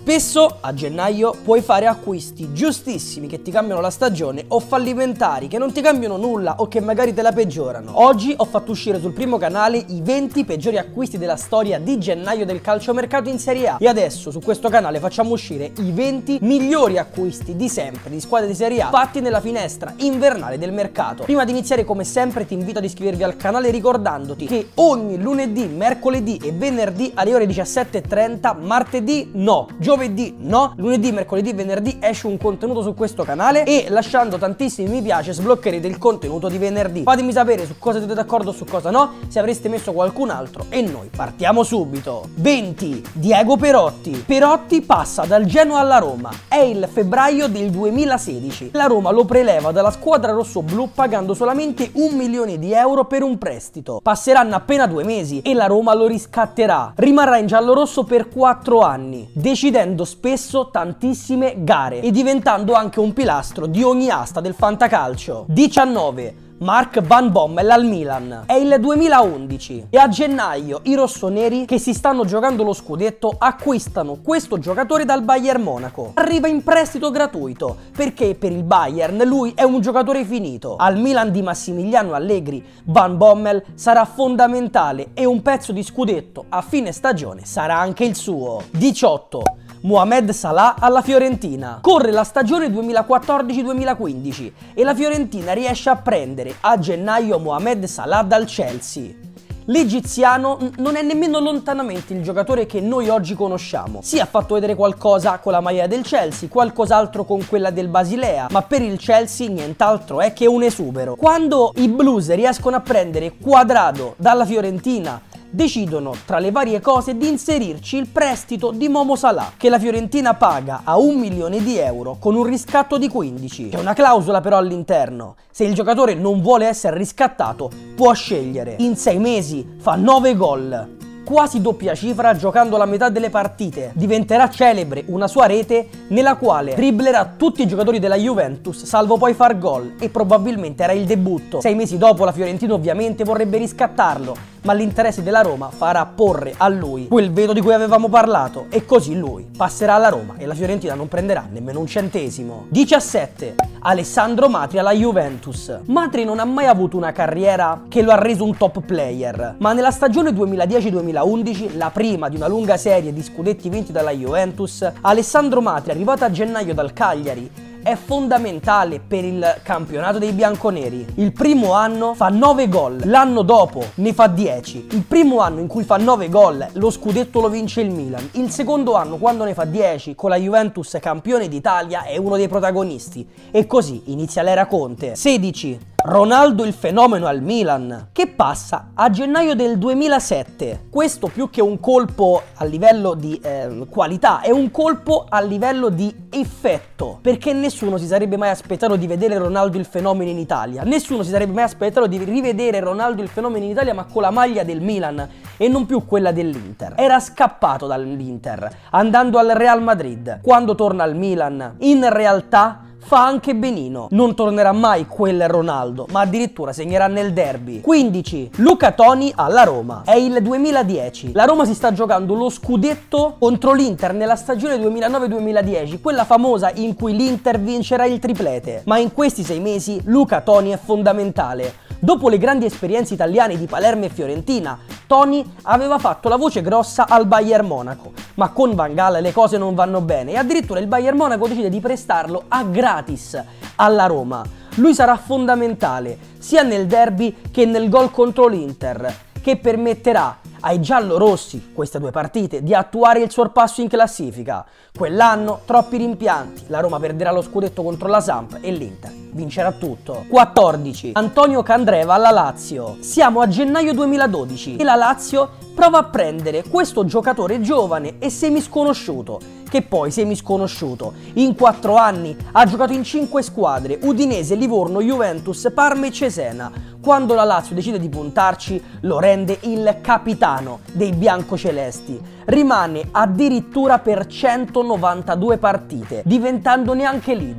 Spesso a gennaio puoi fare acquisti giustissimi che ti cambiano la stagione o fallimentari che non ti cambiano nulla o che magari te la peggiorano. Oggi ho fatto uscire sul primo canale i 20 peggiori acquisti della storia di gennaio del calciomercato in Serie A e adesso su questo canale facciamo uscire i 20 migliori acquisti di sempre di squadre di Serie A fatti nella finestra invernale del mercato. Prima di iniziare, come sempre, ti invito ad iscrivervi al canale ricordandoti che ogni lunedì, mercoledì e venerdì alle ore 17:30, martedì no, giovedì no, lunedì, mercoledì e venerdì esce un contenuto su questo canale e lasciando tantissimi mi piace sbloccherete il contenuto di venerdì. Fatemi sapere su cosa siete d'accordo o su cosa no, se avreste messo qualcun altro e noi partiamo subito. 20. Diego Perotti. Perotti passa dal Genoa alla Roma. È il febbraio del 2016. La Roma lo preleva dalla squadra rossoblu pagando solamente 1 milione di euro per un prestito. Passeranno appena 2 mesi e la Roma lo riscatterà. Rimarrà in giallorosso per 4 anni, decidendo spesso tantissime gare e diventando anche un pilastro di ogni asta del fantacalcio. 19. Mark Van Bommel al Milan. È il 2011 e a gennaio i rossoneri, che si stanno giocando lo scudetto, acquistano questo giocatore dal Bayern Monaco. Arriva in prestito gratuito perché per il Bayern lui è un giocatore finito. Al Milan di Massimiliano Allegri Van Bommel sarà fondamentale e un pezzo di scudetto a fine stagione sarà anche il suo. 18. Mohamed Salah alla Fiorentina. Corre la stagione 2014-2015 e la Fiorentina riesce a prendere a gennaio Mohamed Salah dal Chelsea. L'egiziano non è nemmeno lontanamente il giocatore che noi oggi conosciamo. Sì, ha fatto vedere qualcosa con la maglia del Chelsea, qualcos'altro con quella del Basilea, ma per il Chelsea nient'altro è che un esubero. Quando i Blues riescono a prendere Cuadrado dalla Fiorentina, decidono tra le varie cose di inserirci il prestito di Momo Salah, che la Fiorentina paga a 1 milione di euro con un riscatto di 15. C'è una clausola però all'interno: se il giocatore non vuole essere riscattato può scegliere. In 6 mesi fa 9 gol, quasi doppia cifra giocando la metà delle partite. Diventerà celebre una sua rete nella quale dribblerà tutti i giocatori della Juventus salvo poi far gol, e probabilmente era il debutto. 6 mesi dopo la Fiorentina ovviamente vorrebbe riscattarlo, ma l'interesse della Roma farà porre a lui quel veto di cui avevamo parlato e così lui passerà alla Roma e la Fiorentina non prenderà nemmeno un centesimo. 17. Alessandro Matri alla Juventus. Matri non ha mai avuto una carriera che lo ha reso un top player, ma nella stagione 2010-2011, la prima di una lunga serie di scudetti vinti dalla Juventus, Alessandro Matri, arrivato a gennaio dal Cagliari, è fondamentale per il campionato dei bianconeri. Il primo anno fa 9 gol, l'anno dopo ne fa 10. Il primo anno in cui fa 9 gol lo scudetto lo vince il Milan. Il secondo anno, quando ne fa 10 con la Juventus campione d'Italia, è uno dei protagonisti. E così inizia l'era Conte. 16. Ronaldo il fenomeno al Milan, che passa a gennaio del 2007. Questo più che un colpo a livello di qualità è un colpo a livello di effetto, perché nessuno si sarebbe mai aspettato di vedere Ronaldo il fenomeno in Italia. Nessuno si sarebbe mai aspettato di rivedere Ronaldo il fenomeno in Italia ma con la maglia del Milan e non più quella dell'Inter. Era scappato dall'Inter andando al Real Madrid. Quando torna al Milan, in realtà fa anche benino. Non tornerà mai quel Ronaldo, ma addirittura segnerà nel derby. 15. Luca Toni alla Roma. È il 2010. La Roma si sta giocando lo scudetto contro l'Inter nella stagione 2009-2010, quella famosa in cui l'Inter vincerà il triplete. Ma in questi 6 mesi Luca Toni è fondamentale. Dopo le grandi esperienze italiane di Palermo e Fiorentina, Toni aveva fatto la voce grossa al Bayern Monaco, ma con Van Gaal le cose non vanno bene e addirittura il Bayern Monaco decide di prestarlo a gratis alla Roma. Lui sarà fondamentale sia nel derby che nel gol contro l'Inter, che permetterà ai giallorossi, queste 2 partite, di attuare il sorpasso in classifica. Quell'anno troppi rimpianti, la Roma perderà lo scudetto contro la Samp e l'Inter vincerà tutto. 14. Antonio Candreva alla Lazio. Siamo a gennaio 2012 e la Lazio prova a prendere questo giocatore giovane e semisconosciuto, che poi semisconosciuto. In 4 anni ha giocato in 5 squadre: Udinese, Livorno, Juventus, Parma e Cesena. Quando la Lazio decide di puntarci, lo rende il capitano dei biancocelesti. Rimane addirittura per 192 partite, diventando neanche leader.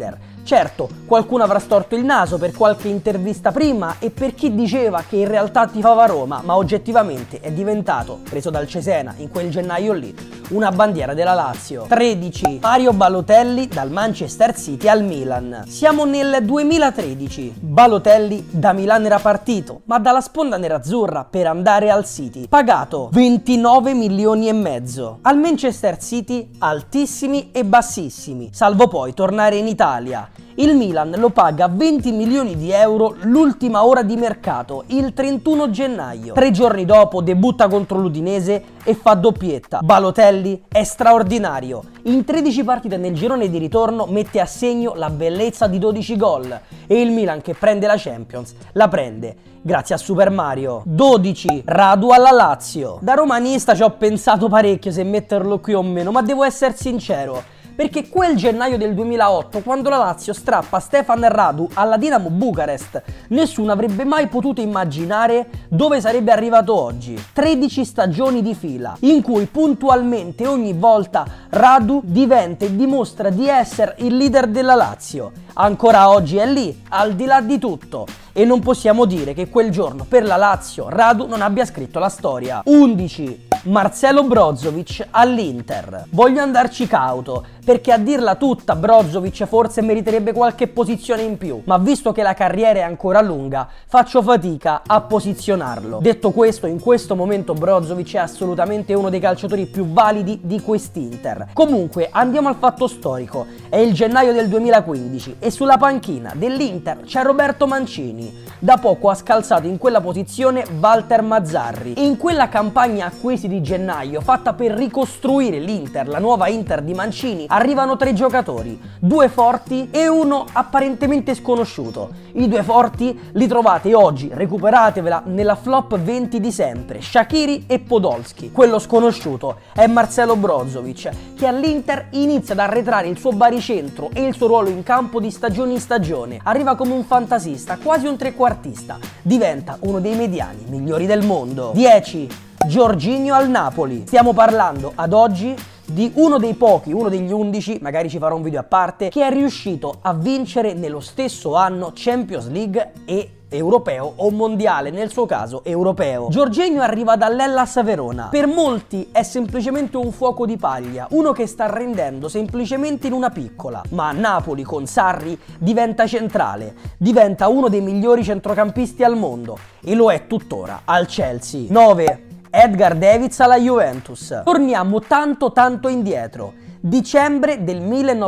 Certo, qualcuno avrà storto il naso per qualche intervista prima e per chi diceva che in realtà tifava Roma, ma oggettivamente è diventato, preso dal Cesena in quel gennaio lì, una bandiera della Lazio. 13. Mario Balotelli dal Manchester City al Milan. Siamo nel 2013. Balotelli da Milan era partito, ma dalla sponda nerazzurra per andare al City. Pagato 29 milioni e mezzo. Al Manchester City altissimi e bassissimi, salvo poi tornare in Italia. Il Milan lo paga 20 milioni di euro l'ultima ora di mercato, il 31 gennaio. 3 giorni dopo debutta contro l'Udinese e fa doppietta. Balotelli è straordinario. In 13 partite nel girone di ritorno mette a segno la bellezza di 12 gol e il Milan che prende la Champions la prende grazie a Super Mario. 12. Radu alla Lazio. Da romanista ci ho pensato parecchio se metterlo qui o meno, ma devo essere sincero, perché quel gennaio del 2008, quando la Lazio strappa Stefan Radu alla Dinamo Bucarest, nessuno avrebbe mai potuto immaginare dove sarebbe arrivato oggi. 13 stagioni di fila, in cui puntualmente ogni volta Radu diventa e dimostra di essere il leader della Lazio. Ancora oggi è lì, al di là di tutto. E non possiamo dire che quel giorno per la Lazio Radu non abbia scritto la storia. 11. Marcelo Brozovic all'Inter. Voglio andarci cauto, perché a dirla tutta Brozovic forse meriterebbe qualche posizione in più, ma visto che la carriera è ancora lunga, faccio fatica a posizionarlo. Detto questo, in questo momento Brozovic è assolutamente uno dei calciatori più validi di quest'Inter. Comunque, andiamo al fatto storico. È il gennaio del 2015 e sulla panchina dell'Inter c'è Roberto Mancini. Da poco ha scalzato in quella posizione Walter Mazzarri. E in quella campagna acquisti di gennaio, fatta per ricostruire l'Inter, la nuova Inter di Mancini, arrivano 3 giocatori, 2 forti e uno apparentemente sconosciuto. I 2 forti li trovate oggi, recuperatevela nella flop 20 di sempre, Shaqiri e Podolski. Quello sconosciuto è Marcelo Brozovic, che all'Inter inizia ad arretrare il suo baricentro e il suo ruolo in campo di stagione in stagione. Arriva come un fantasista, quasi un trequartista, diventa uno dei mediani migliori del mondo. 10. Jorginho al Napoli. Stiamo parlando ad oggi di uno dei pochi, uno degli 11, magari ci farò un video a parte, che è riuscito a vincere nello stesso anno Champions League e europeo o mondiale, nel suo caso europeo. Jorginho arriva dall'Hellas Verona. Per molti è semplicemente un fuoco di paglia, uno che sta rendendo semplicemente in una piccola, ma a Napoli con Sarri diventa centrale, diventa uno dei migliori centrocampisti al mondo e lo è tuttora al Chelsea. 9. Edgar Davids alla Juventus. Torniamo tanto indietro. Dicembre del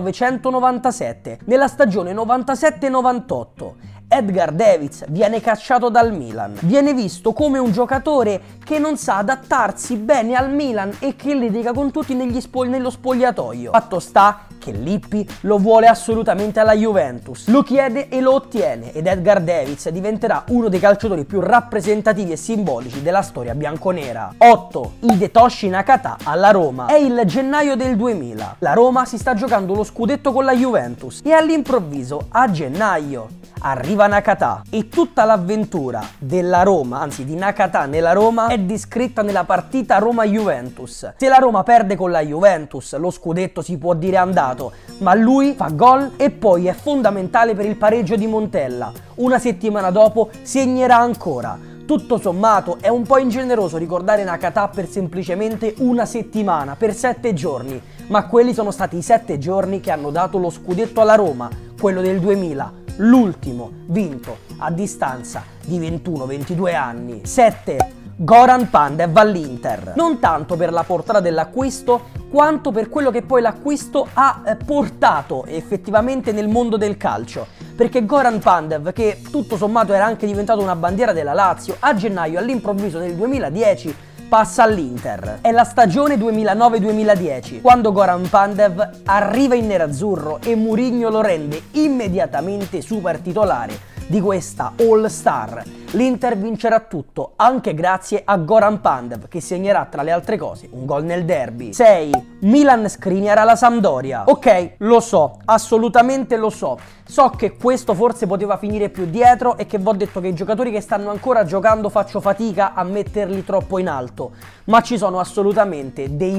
1997, nella stagione 97-98. Edgar Davids viene cacciato dal Milan. Viene visto come un giocatore che non sa adattarsi bene al Milan e che litiga con tutti nello spogliatoio. Fatto sta che Lippi lo vuole assolutamente alla Juventus. Lo chiede e lo ottiene ed Edgar Davids diventerà uno dei calciatori più rappresentativi e simbolici della storia bianconera. 8. Hidetoshi Nakata alla Roma. È il gennaio del 2000. La Roma si sta giocando lo scudetto con la Juventus e all'improvviso, a gennaio, arriva Nakata e tutta l'avventura della Roma, anzi di Nakata nella Roma, è descritta nella partita Roma-Juventus. Se la Roma perde con la Juventus, lo scudetto si può dire andato, ma lui fa gol e poi è fondamentale per il pareggio di Montella. Una settimana dopo segnerà ancora. Tutto sommato è un po' ingeneroso ricordare Nakata per semplicemente una settimana, per 7 giorni, ma quelli sono stati i 7 giorni che hanno dato lo scudetto alla Roma, quello del 2000. L'ultimo vinto a distanza di 21-22 anni. 7. Goran Pandev all'Inter. Non tanto per la portata dell'acquisto, quanto per quello che poi l'acquisto ha portato effettivamente nel mondo del calcio. Perché Goran Pandev, che tutto sommato era anche diventato una bandiera della Lazio, a gennaio all'improvviso nel 2010 passa all'Inter. È la stagione 2009-2010, quando Goran Pandev arriva in nerazzurro e Mourinho lo rende immediatamente super titolare di questa All Star. L'Inter vincerà tutto, anche grazie a Goran Pandev, che segnerà tra le altre cose un gol nel derby. 6. Milan Skriniar alla Sampdoria. Ok, lo so, assolutamente lo so. So che questo forse poteva finire più dietro e che vi ho detto che i giocatori che stanno ancora giocando faccio fatica a metterli troppo in alto, ma ci sono assolutamente dei ma.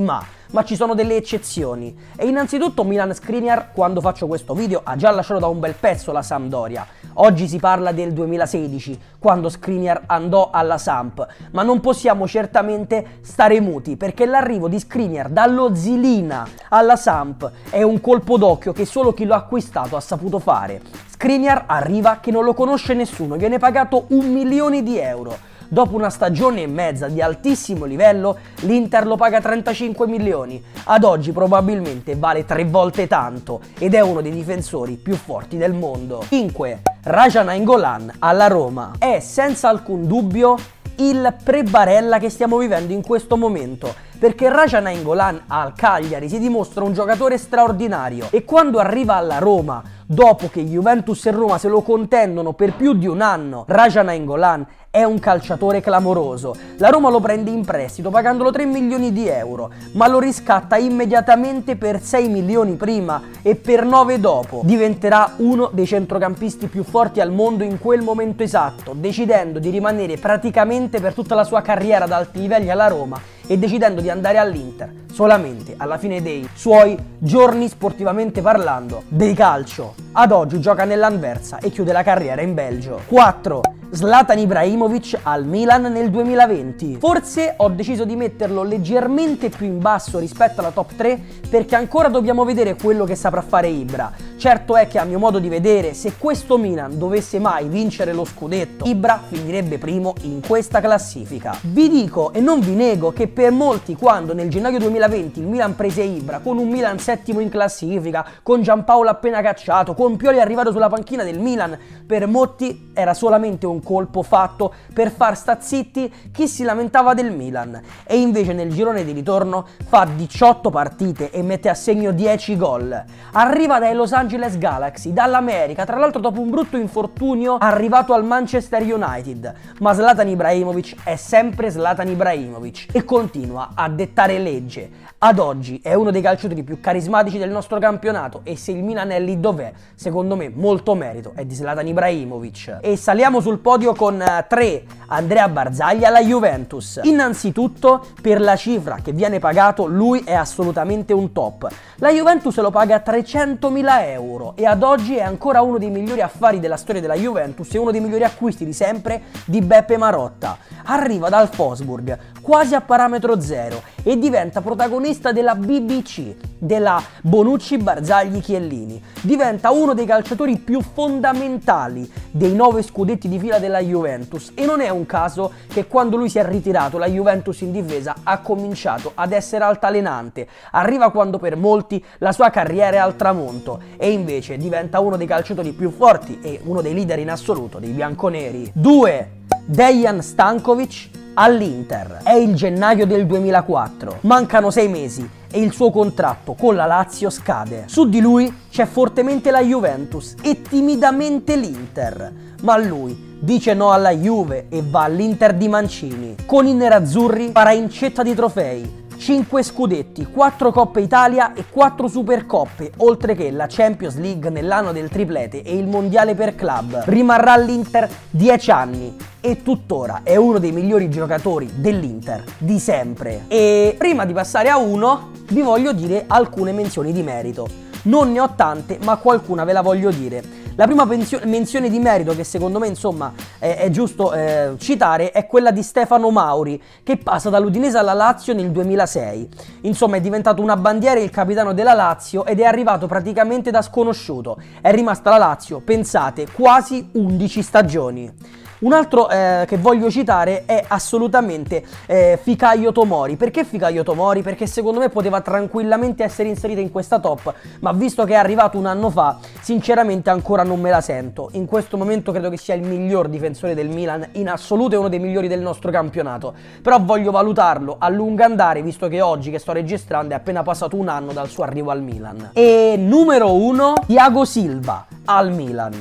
ma ci sono delle eccezioni. E innanzitutto Milan Skriniar, quando faccio questo video, ha già lasciato da un bel pezzo la Sampdoria. Oggi si parla del 2016, quando Skriniar andò alla Samp, ma non possiamo certamente stare muti, perché l'arrivo di Skriniar dallo Žilina alla Samp è un colpo d'occhio che solo chi lo ha acquistato ha saputo fare. Skriniar arriva che non lo conosce nessuno, viene pagato 1 milione di euro. Dopo una stagione e mezza di altissimo livello, l'Inter lo paga 35 milioni. Ad oggi probabilmente vale 3 volte tanto ed è uno dei difensori più forti del mondo. 5. Raja Nainggolan alla Roma. È senza alcun dubbio il pre-Barella che stiamo vivendo in questo momento, perché Raja Nainggolan al Cagliari si dimostra un giocatore straordinario e quando arriva alla Roma, dopo che Juventus e Roma se lo contendono per più di un anno, Raja Nainggolan è un calciatore clamoroso. La Roma lo prende in prestito pagandolo 3 milioni di euro, ma lo riscatta immediatamente per 6 milioni prima e per 9 dopo. Diventerà uno dei centrocampisti più forti al mondo in quel momento esatto, decidendo di rimanere praticamente per tutta la sua carriera ad alti livelli alla Roma e decidendo di andare all'Inter solamente alla fine dei suoi giorni, sportivamente parlando, di calcio. Ad oggi gioca nell'Anversa e chiude la carriera in Belgio. 4. Zlatan Ibrahimovic al Milan nel 2020. Forse ho deciso di metterlo leggermente più in basso rispetto alla top 3 perché ancora dobbiamo vedere quello che saprà fare Ibra. Certo è che a mio modo di vedere, se questo Milan dovesse mai vincere lo scudetto, Ibra finirebbe primo in questa classifica. Vi dico e non vi nego che per molti, quando nel gennaio 2020 il Milan prese Ibra con un Milan settimo in classifica, con Giampaolo appena cacciato, con Pioli arrivato sulla panchina del Milan, per molti era solamente un colpo fatto per far sta zitti chi si lamentava del Milan. E invece nel girone di ritorno fa 18 partite e mette a segno 10 gol. Arriva dai Los Angeles Galaxy, dall'America, tra l'altro dopo un brutto infortunio arrivato al Manchester United, ma Zlatan Ibrahimovic è sempre Zlatan Ibrahimovic e continua a dettare legge. Ad oggi è uno dei calciatori più carismatici del nostro campionato e se il Milan è lì dov'è, secondo me molto merito è di Zlatan Ibrahimovic. E saliamo sul podio con 3. Andrea Barzagli alla Juventus. Innanzitutto per la cifra che viene pagato lui è assolutamente un top. La Juventus lo paga 300.000 euro e ad oggi è ancora uno dei migliori affari della storia della Juventus e uno dei migliori acquisti di sempre di Beppe Marotta. Arriva dal Wolfsburg quasi a parametro zero e diventa protagonista della BBC, della Bonucci Barzagli Chiellini. Diventa uno dei calciatori più fondamentali dei 9 scudetti di fila della Juventus e non è un caso che quando lui si è ritirato la Juventus in difesa ha cominciato ad essere altalenante. Arriva quando per molti la sua carriera è al tramonto e invece diventa uno dei calciatori più forti e uno dei leader in assoluto dei bianconeri. 2. Dejan Stankovic all'Inter. È il gennaio del 2004, mancano 6 mesi e il suo contratto con la Lazio scade. Su di lui c'è fortemente la Juventus e timidamente l'Inter, ma lui dice no alla Juve e va all'Inter di Mancini. Con i nerazzurri farà incetta di trofei, 5 scudetti, 4 Coppe Italia e 4 Supercoppe, oltre che la Champions League nell'anno del triplete e il Mondiale per club. Rimarrà all'Inter 10 anni e tuttora è uno dei migliori giocatori dell'Inter di sempre. E prima di passare a uno, vi voglio dire alcune menzioni di merito. Non ne ho tante, ma qualcuna ve la voglio dire. La prima menzione di merito che secondo me insomma è giusto citare è quella di Stefano Mauri, che passa dall'Udinese alla Lazio nel 2006. Insomma è diventato una bandiera il capitano della Lazio ed è arrivato praticamente da sconosciuto. È rimasta la Lazio, pensate, quasi 11 stagioni. Un altro che voglio citare è assolutamente Fikayo Tomori. Perché Fikayo Tomori? Perché secondo me poteva tranquillamente essere inserita in questa top, ma visto che è arrivato un anno fa, sinceramente ancora non me la sento. In questo momento credo che sia il miglior difensore del Milan in assoluto e uno dei migliori del nostro campionato, però voglio valutarlo a lungo andare, visto che oggi che sto registrando è appena passato un anno dal suo arrivo al Milan. E numero 1, Thiago Silva al Milan.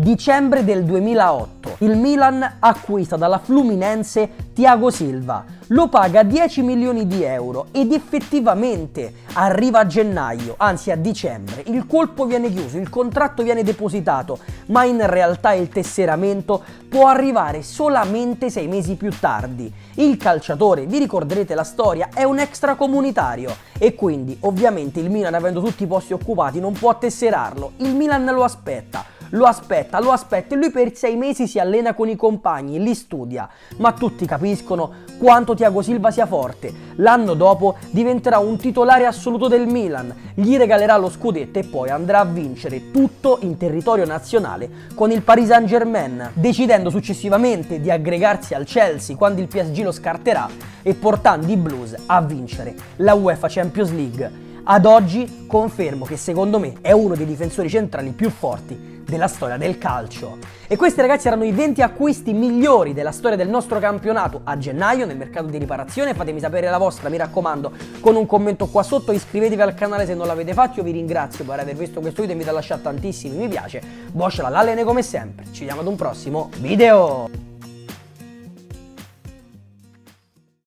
Dicembre del 2008, il Milan acquista dalla Fluminense Thiago Silva, lo paga 10 milioni di euro ed effettivamente arriva a gennaio, anzi a dicembre, il colpo viene chiuso, il contratto viene depositato, ma in realtà il tesseramento può arrivare solamente 6 mesi più tardi. Il calciatore, vi ricorderete la storia, è un extracomunitario e quindi ovviamente il Milan, avendo tutti i posti occupati, non può tesserarlo. Il Milan lo aspetta e lui per 6 mesi si allena con i compagni, li studia, ma tutti capiscono quanto Thiago Silva sia forte. L'anno dopo diventerà un titolare assoluto del Milan, gli regalerà lo scudetto e poi andrà a vincere tutto in territorio nazionale con il Paris Saint-Germain, decidendo successivamente di aggregarsi al Chelsea quando il PSG lo scarterà e portando i Blues a vincere la UEFA Champions League. Ad oggi confermo che secondo me è uno dei difensori centrali più forti della storia del calcio. E questi ragazzi erano i 20 acquisti migliori della storia del nostro campionato a gennaio nel mercato di riparazione. Fatemi sapere la vostra, mi raccomando, con un commento qua sotto. Iscrivetevi al canale se non l'avete fatto. Io vi ringrazio per aver visto questo video e mi lasciate tantissimi mi piace. Boccia la Lallene come sempre, ci vediamo ad un prossimo video.